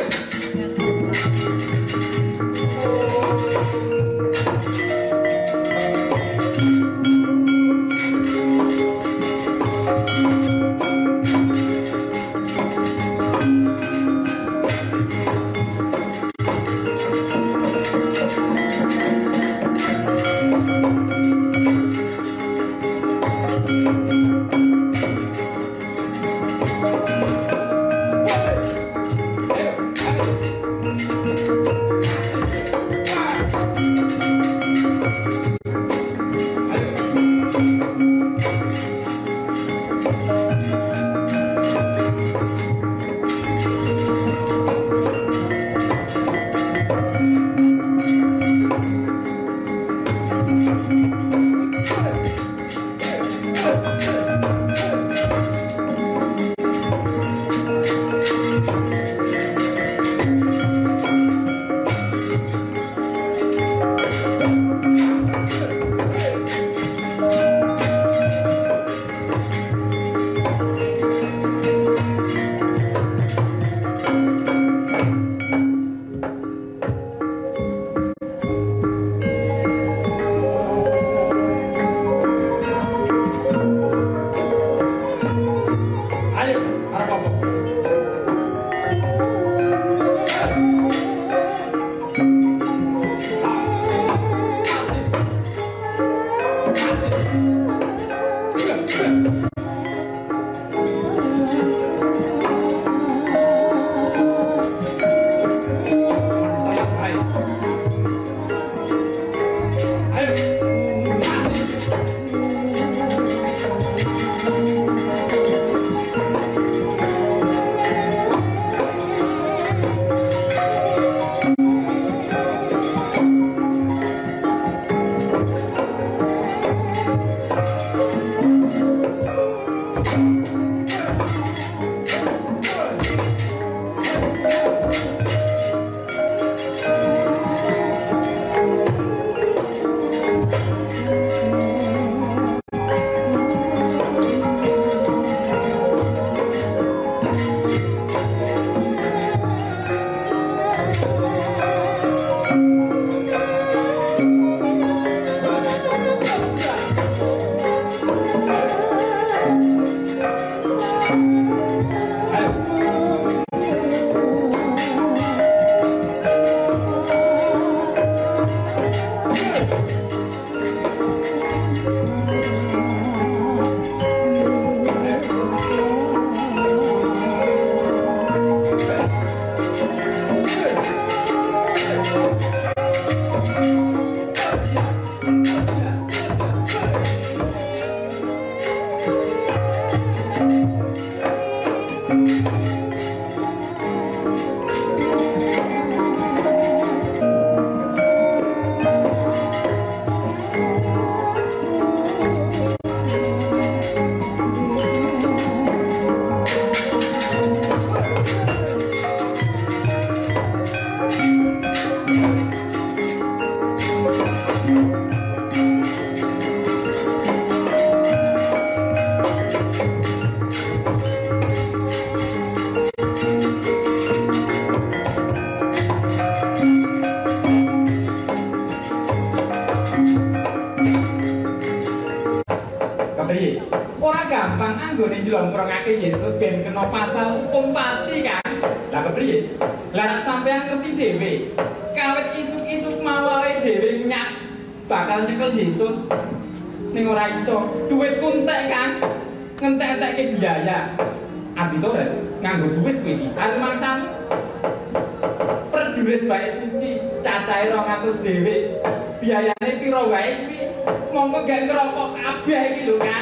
kepriye? Ora gampang anggone njlongkrongake Yesus ben kena pasal hukum pati kan. Lah kepriye? Lah sampean ngerti dhewe. Kawit isuk-isuk mau awake dhewe nyak bakal nyekel Yesus ning ora iso. Duit kuntek kan. Ngentek-entekke biaya. Abdi Toret nganggo duit kowe iki. Arep mangsamu. Prajurit bae suci cacahe rong atus dhewe. Biayane pira wae kuwi? Monggo gak ngerokok kabeh iki lho kan.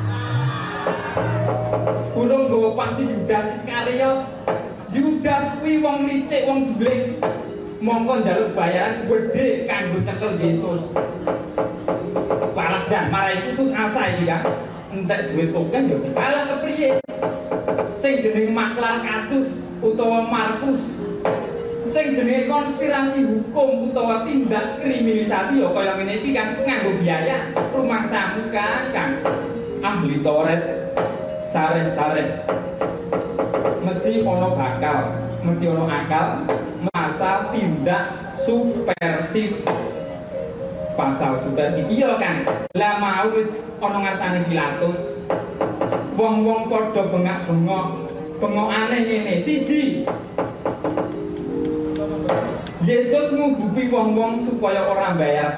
Burung nggawa pasti Yudas Iskariot. Yudas kuwi wong licik, wong juling. Monggo njaluk bayaran gedhe kanggo nyekel Yesus. Parah jan marai putus asa iki kan. Entek duit token yo kalah kepriye. Sing jeneng maklar kasus utawa Markus. Sing jenenge konspirasi hukum utawa tindak kriminalisasi ya kaya ngene iki kan nganggo biaya rumangsamu Kakang. Ahli Toret saren-saren mesti ono bakal, mesti ono akal pasal tindak subversif. Pasal subversif iya kan. Lah mau wis ono ngarsane Pilatus. Wong-wong padha bengak-bengok. Bengokane ngene, siji. Yesus ngubupi wong-wong supaya ora bayar.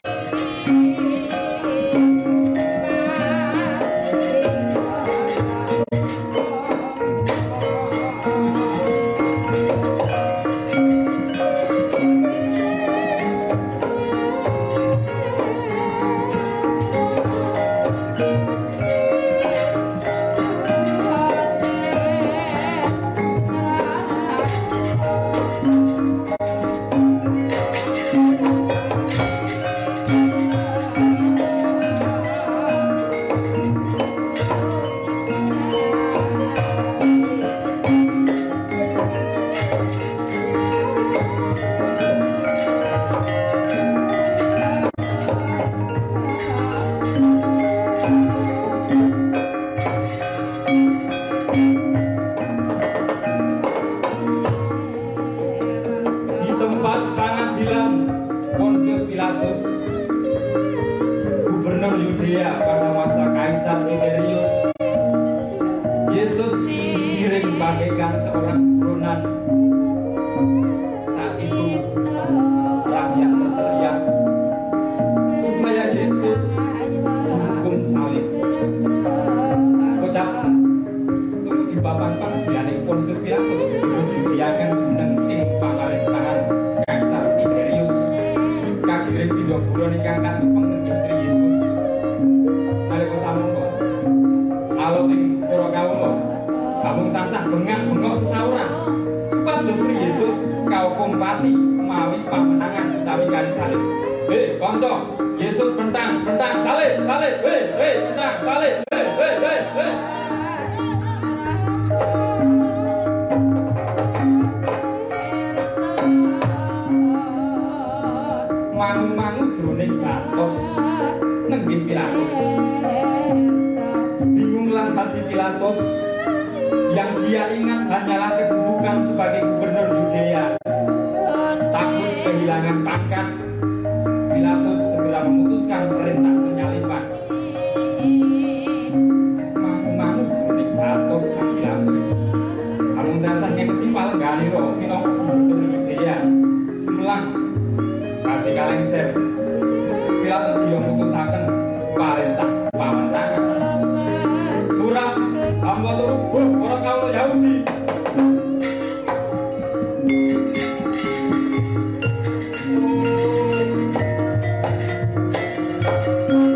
Thank you.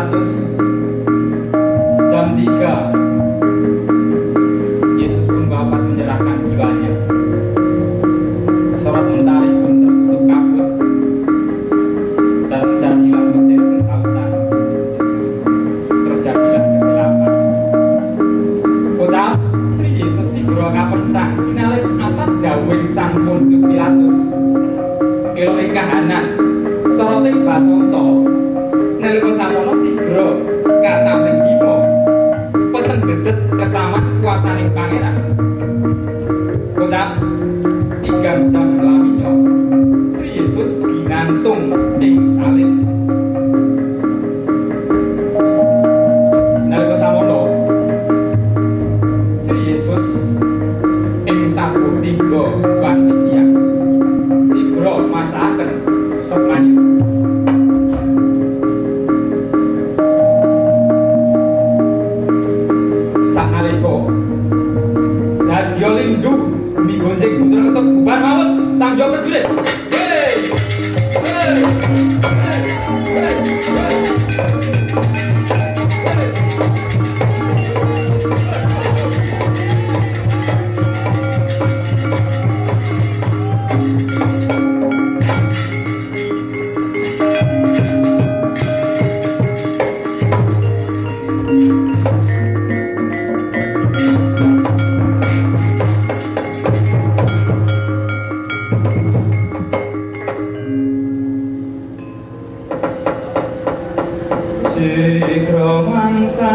ratus jam tiga Yesus pun wafat menyerahkan jiwanya. Sorot mentari pun tertutup kabut dan terjadilah petir kesautan, terjadilah kegelapan. Ucap Sri Yesus sigro kapentang sinalip atas dawuhing Sang Pontius Pilatus elok ing kahanan soroting basonto nalika samono sigro katamring bima peten dedet ketaman kuasaning pangeran. Ucap tigang jam laminyo Sri Yesus ginantung ing salib. Nalika samono Sri Yesus ing tabuh tiga wanci siang sigro masakaken sop manyu. Sanalika dadya lindhu bumi gonjing putra ketut bubar mawut sang jawab prajurit. Hei! Hei! Hei! Hei! Sigro mangsa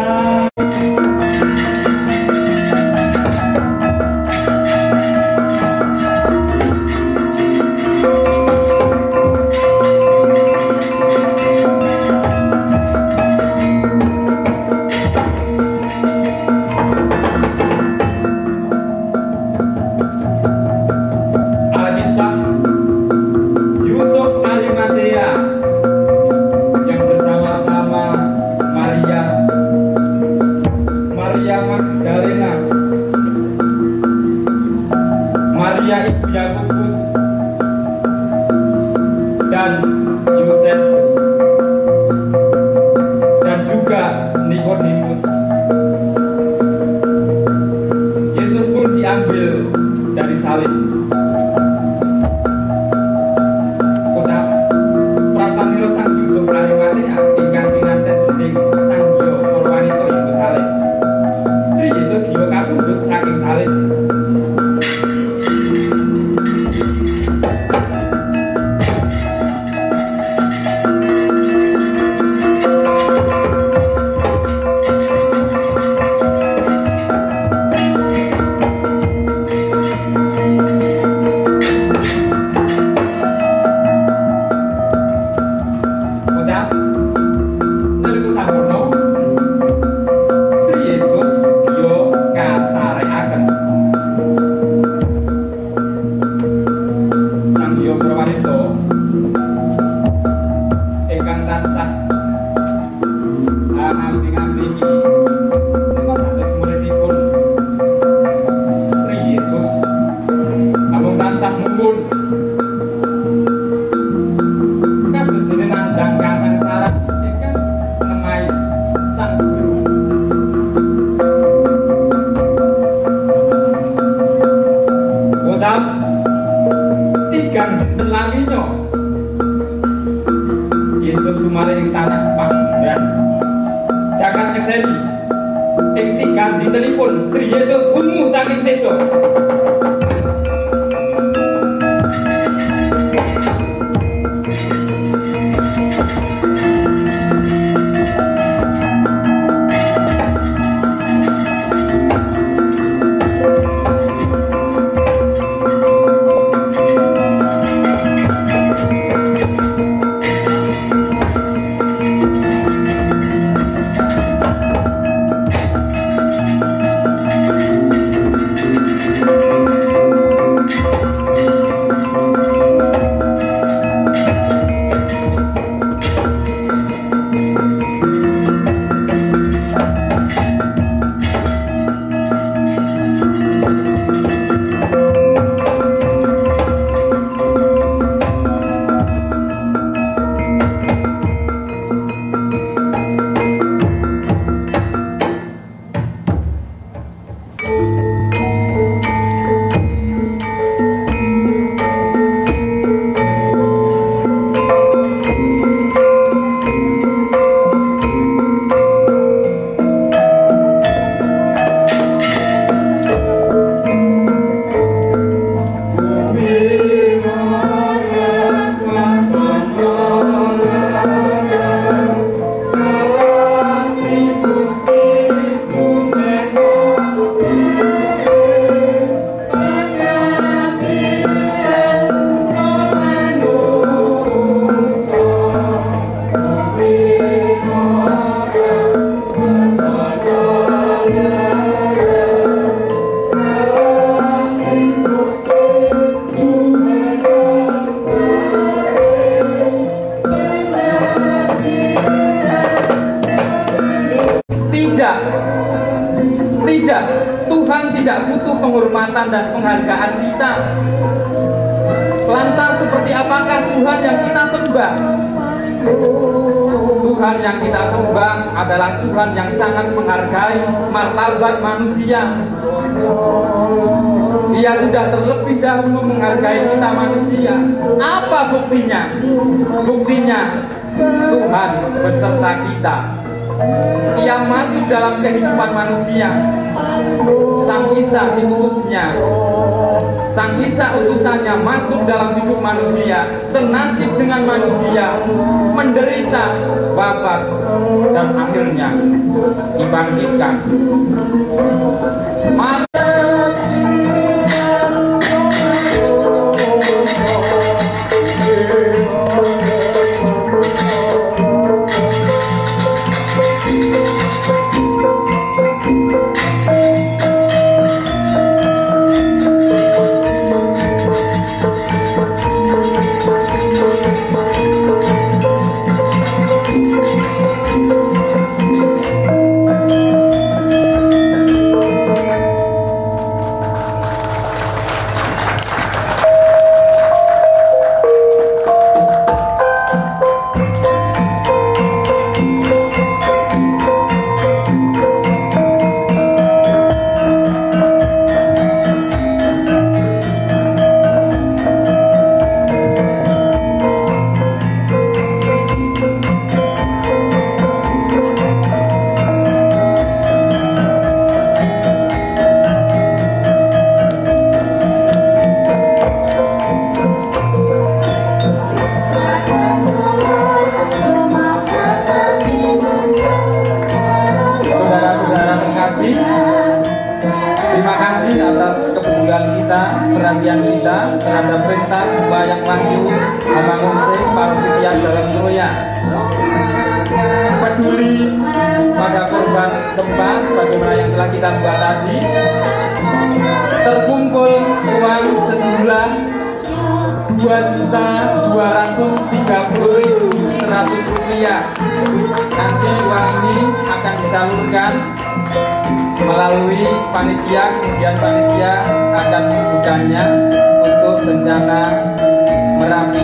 Alkisah Yusuf Arimatea yang bersama-sama Maria Maria Magdalena, Maria ibu Yakobus dan Yoses dan juga Nikodemus. Yesus pun diambil dari salib. Ucap pratandira Sang Yusuf Arimatea ingkang pinanten dening Sang Hyang Purwanita Yerusalem. Sri Yesus diwa kapundhut saking salib. Ucap nalika samono Sri Yesus diwa kasarekaken. Sang Hyang Purwanita ingkang tansah ngambing-ambingi menika dados muridipun Sri Yesus namung tansah mumpun kados dene nandhang kasangsaran ingkang nemahi Sang Guru. Ucap tigang dinten laminyo Yesus sumare ing tanah Pamundan jagat nyekseni ing tigang dintenipun Sri Yesus ungu saking sedo. Tidak, tidak. Tuhan tidak butuh penghormatan dan penghargaan kita. Lantas seperti apakah Tuhan yang kita sembah? Tuhan yang kita sembah adalah Tuhan yang sangat menghargai martabat manusia. Dia sudah terlebih dahulu menghargai kita manusia. Apa buktinya? Buktinya Tuhan beserta kita. Ia masuk dalam kehidupan manusia. Sang Isa diutusnya, Sang Isa utusannya masuk dalam hidup manusia, senasib dengan manusia, menderita, wafat, dan akhirnya dibangkitkan. Maka perhatian kita terhadap perintah Sembahyang Wahyu Amangunsing Parokitian dalam Kroya. Peduli pada korban gempa sebagaimana yang telah kita buat tadi. Terkumpul uang sejumlah dua juta dua ratus tiga puluh ribu seratus rupiah. Nanti uang ini akan disalurkan melalui panitia, kemudian panitia akan menunjukkannya untuk bencana Merapi.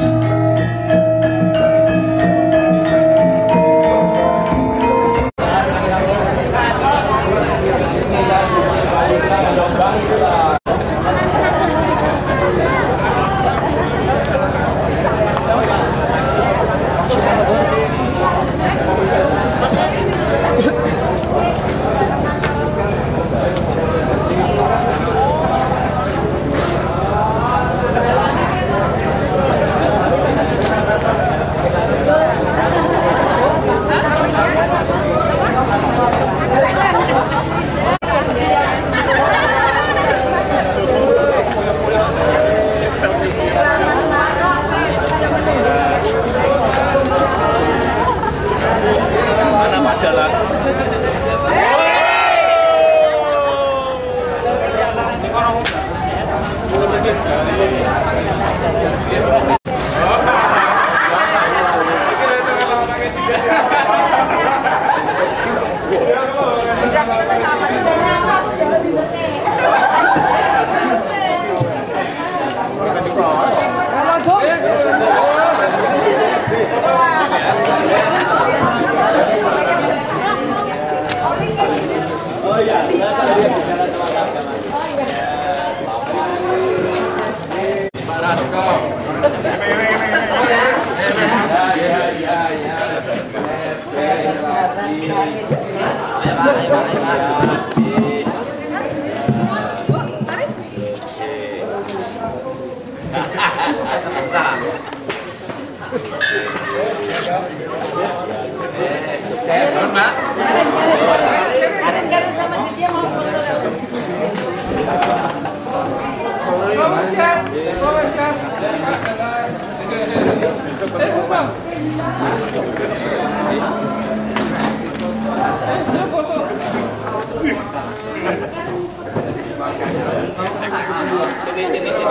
Sini sini sini.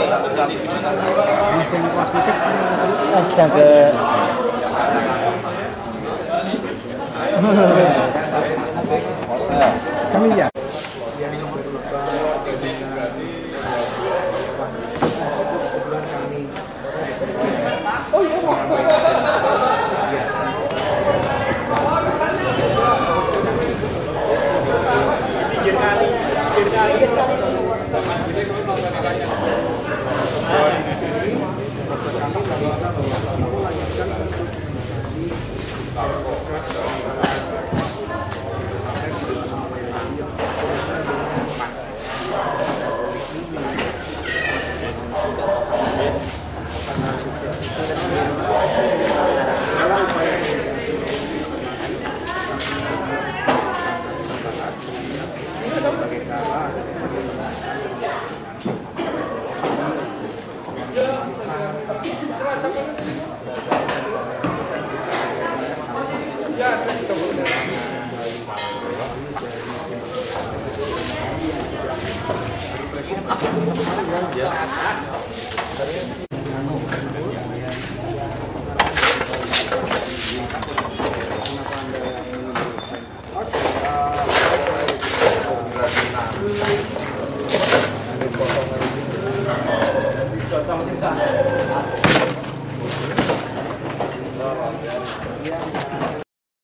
Astaga. Kami ya. Ya.